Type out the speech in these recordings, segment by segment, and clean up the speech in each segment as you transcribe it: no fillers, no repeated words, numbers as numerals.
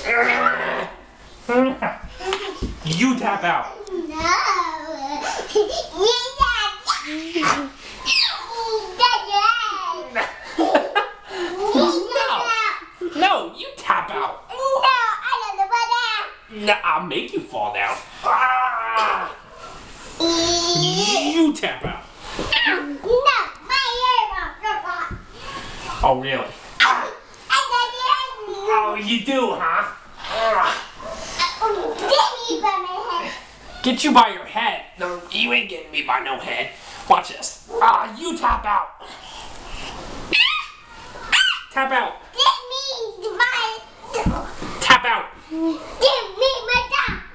You tap out. No. No, you tap out. No, I don't know about that. No, I'll make you fall down. Ah! You tap out. No, my ear. Oh, really? Oh, you do, huh? Get me by my head. Get you by your head. No, you ain't getting me by no head. Watch this. Ah, you tap out. Tap out. Get me my. Tap out. Give me my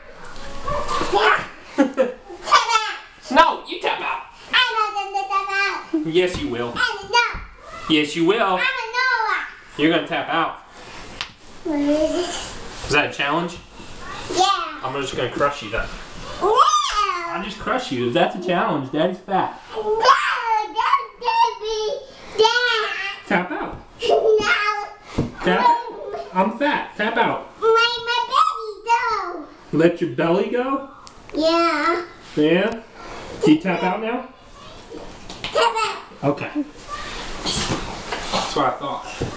dog. Come out. No, you tap out. I'm not gonna come out. Yes, you will. I'm not. Yes, you will. I'm a Noah. You're gonna tap out. What is it? Is that a challenge? Yeah. I'm just gonna crush you then. No. I'll just crush you. If that's a challenge, Daddy's fat. No, don't get me. Dad. Tap out. No. Tap. I'm fat. Tap out. My belly though. Let your belly go. Yeah. Yeah. Do you tap out now? Come out. Okay. That's what I thought.